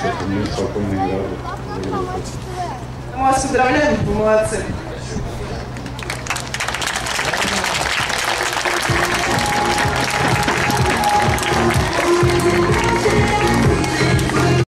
чтобы мы спокойно играли. Мы вас поздравляем, вы молодцы.